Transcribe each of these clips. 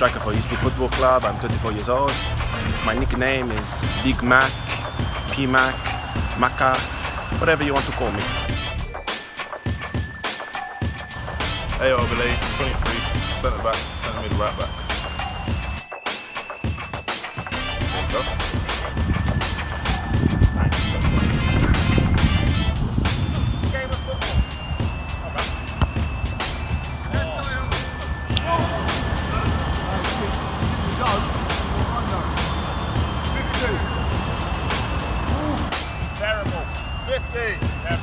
striker for Utilita Football Club. I'm 34 years old. My nickname is Big Mac, P-Mac, Maca, whatever you want to call me. Ayo Obileye, 23, centre back, centre mid, right back. There you go. Game of football. Terrible. 50.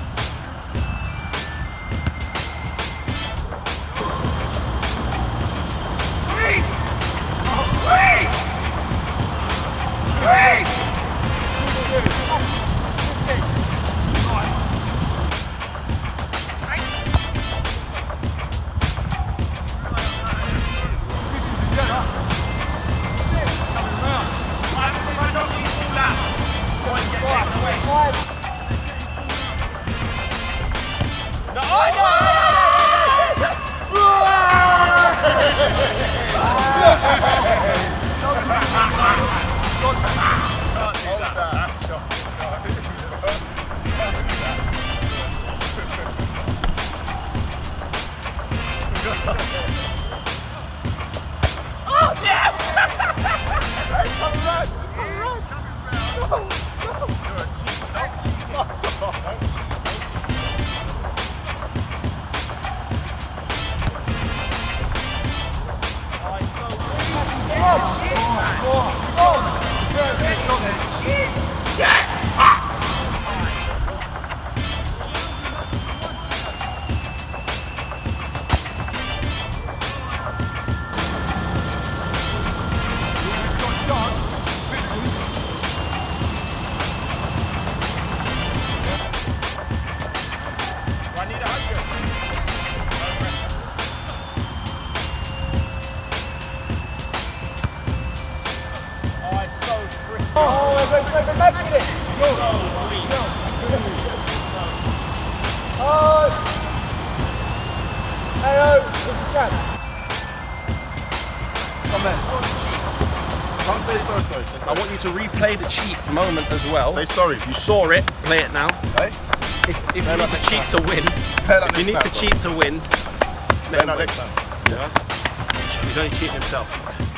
Ayo, what's the chance? Come there. Come say sorry, sorry. I want you to replay the cheat moment as well. Say sorry. You saw it, play it now. Hey? If you need to cheat to win, Next time. then Next time. yeah. He's only cheating himself.